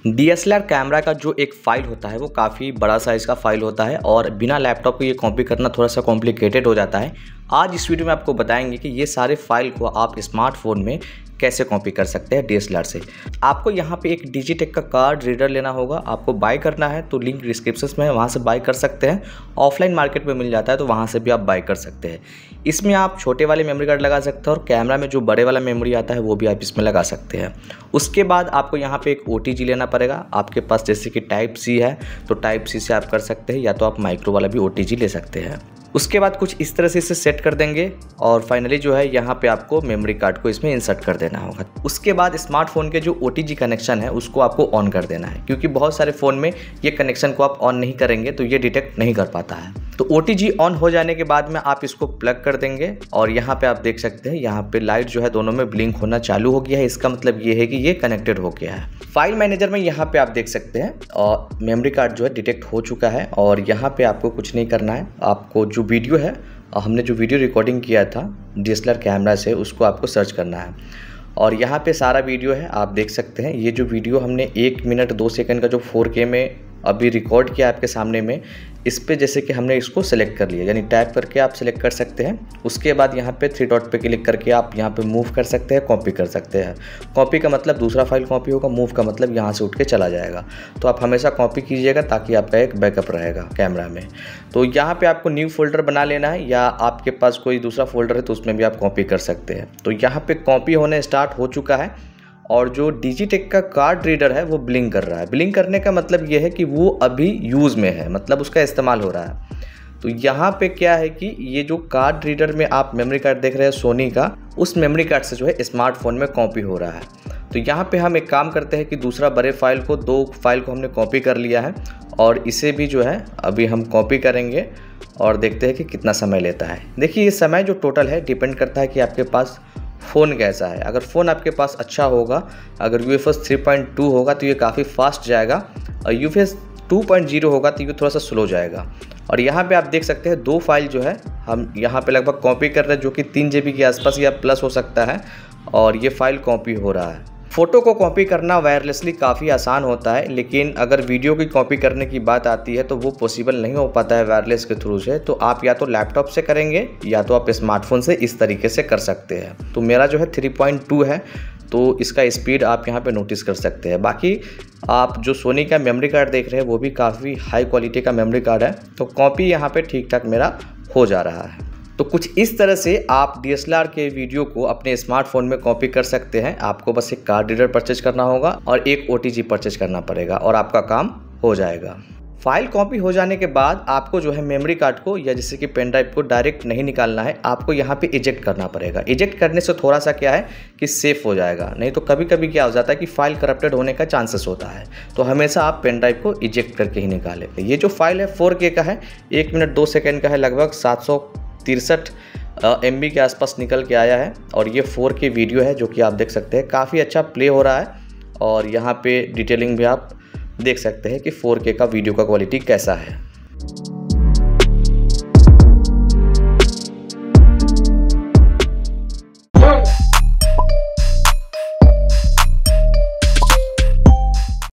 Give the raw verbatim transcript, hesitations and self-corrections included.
D S L R camera का जो एक फ़ाइल होता है वो काफ़ी बड़ा साइज़ का फ़ाइल होता है और बिना लैपटॉप के ये कॉपी करना थोड़ा सा कॉम्प्लिकेटेड हो जाता है। आज इस वीडियो में आपको बताएंगे कि ये सारे फाइल को आप स्मार्टफोन में कैसे कॉपी कर सकते हैं डी एस एल आर से। आपको यहाँ पे एक डिजिटेक का कार्ड रीडर लेना होगा। आपको बाय करना है तो लिंक डिस्क्रिप्शन में है, वहाँ से बाय कर सकते हैं। ऑफलाइन मार्केट में मिल जाता है तो वहाँ से भी आप बाय कर सकते हैं। इसमें आप छोटे वाले मेमोरी कार्ड लगा सकते हैं और कैमरा में जो बड़े वाला मेमोरी आता है वो भी आप इसमें लगा सकते हैं। उसके बाद आपको यहाँ पे एक ओ टी जी लेना पड़ेगा। आपके पास जैसे कि टाइप सी है तो टाइप सी से आप कर सकते हैं, या तो आप माइक्रो वाला भी ओ टी जी ले सकते हैं। उसके बाद कुछ इस तरह से इसे सेट कर देंगे और फाइनली जो है यहाँ पे आपको मेमोरी कार्ड को इसमें इंसर्ट कर देना होगा। उसके बाद स्मार्टफोन के जो ओ टी जी कनेक्शन है उसको आपको ऑन कर देना है, क्योंकि बहुत सारे फ़ोन में ये कनेक्शन को आप ऑन नहीं करेंगे तो ये डिटेक्ट नहीं कर पाता है। तो ओ टी जी ऑन हो जाने के बाद में आप इसको प्लग कर देंगे और यहाँ पे आप देख सकते हैं यहाँ पे लाइट जो है दोनों में ब्लिंक होना चालू हो गया है। इसका मतलब ये है कि ये कनेक्टेड हो गया है। फाइल मैनेजर में यहाँ पे आप देख सकते हैं और मेमोरी कार्ड जो है डिटेक्ट हो चुका है और यहाँ पे आपको कुछ नहीं करना है। आपको जो वीडियो है, हमने जो वीडियो रिकॉर्डिंग किया था D S L R camera से, उसको आपको सर्च करना है और यहाँ पे सारा वीडियो है, आप देख सकते हैं। ये जो वीडियो हमने एक मिनट दो सेकंड का जो फोर के में अभी रिकॉर्ड किया आपके सामने में, इस पे जैसे कि हमने इसको सेलेक्ट कर लिया, यानी टैप करके आप सेलेक्ट कर सकते हैं। उसके बाद यहाँ पे थ्री डॉट पे क्लिक करके आप यहाँ पे मूव कर सकते हैं, कॉपी कर सकते हैं। कॉपी का मतलब दूसरा फाइल कॉपी होगा, मूव का मतलब यहाँ से उठ के चला जाएगा। तो आप हमेशा कॉपी कीजिएगा ताकि आपका एक बैकअप रहेगा कैमरा में। तो यहाँ पे आपको न्यू फोल्डर बना लेना है, या आपके पास कोई दूसरा फोल्डर है तो उसमें भी आप कॉपी कर सकते हैं। तो यहाँ पे कॉपी होने स्टार्ट हो चुका है और जो डिजिटेक का कार्ड रीडर है वो ब्लिंक कर रहा है। ब्लिंक करने का मतलब ये है कि वो अभी यूज़ में है, मतलब उसका इस्तेमाल हो रहा है। तो यहाँ पे क्या है कि ये जो कार्ड रीडर में आप मेमोरी कार्ड देख रहे हैं सोनी का, उस मेमोरी कार्ड से जो है स्मार्टफोन में कॉपी हो रहा है। तो यहाँ पे हम एक काम करते हैं कि दूसरा बड़े फाइल को, दो फाइल को हमने कॉपी कर लिया है और इसे भी जो है अभी हम कॉपी करेंगे और देखते हैं कि कितना समय लेता है। देखिए ये समय जो टोटल है डिपेंड करता है कि आपके पास फ़ोन कैसा है। अगर फ़ोन आपके पास अच्छा होगा, अगर U F S three point two होगा तो ये काफ़ी फास्ट जाएगा और U F S two point zero होगा तो ये थोड़ा सा स्लो जाएगा। और यहाँ पे आप देख सकते हैं दो फाइल जो है हम यहाँ पे लगभग कॉपी कर रहे हैं, जो कि तीन जी बी के आसपास या प्लस हो सकता है, और ये फाइल कॉपी हो रहा है। फ़ोटो को कॉपी करना वायरलेसली काफ़ी आसान होता है, लेकिन अगर वीडियो की कॉपी करने की बात आती है तो वो पॉसिबल नहीं हो पाता है वायरलेस के थ्रू से। तो आप या तो लैपटॉप से करेंगे या तो आप स्मार्टफोन से इस तरीके से कर सकते हैं। तो मेरा जो है थ्री पॉइंट टू है तो इसका स्पीड आप यहाँ पे नोटिस कर सकते हैं। बाकी आप जो सोनी का मेमोरी कार्ड देख रहे हैं वो भी काफ़ी हाई क्वालिटी का मेमोरी कार्ड है, तो कॉपी यहाँ पे ठीक ठाक मेरा हो जा रहा है। तो कुछ इस तरह से आप डी एस एल आर के वीडियो को अपने स्मार्टफोन में कॉपी कर सकते हैं। आपको बस एक कार्ड रीडर परचेज करना होगा और एक ओ टी जी परचेज करना पड़ेगा और आपका काम हो जाएगा। फाइल कॉपी हो जाने के बाद आपको जो है मेमोरी कार्ड को या जैसे कि पेन ड्राइव को डायरेक्ट नहीं निकालना है, आपको यहाँ पे इजेक्ट करना पड़ेगा। इजेक्ट करने से थोड़ा सा क्या है कि सेफ हो जाएगा, नहीं तो कभी कभी क्या हो जाता है कि फाइल करप्टेड होने का चांसेस होता है। तो हमेशा आप पेन ड्राइव को इजेक्ट करके ही निकालें। ये जो फाइल है फोर के का है, एक मिनट दो सेकेंड का है, लगभग सात सौ तिरसठ एम बी के आसपास निकल के आया है और ये फोर के वीडियो है जो कि आप देख सकते हैं काफ़ी अच्छा प्ले हो रहा है। और यहाँ पे डिटेलिंग भी आप देख सकते हैं कि फोर के का वीडियो का क्वालिटी कैसा है।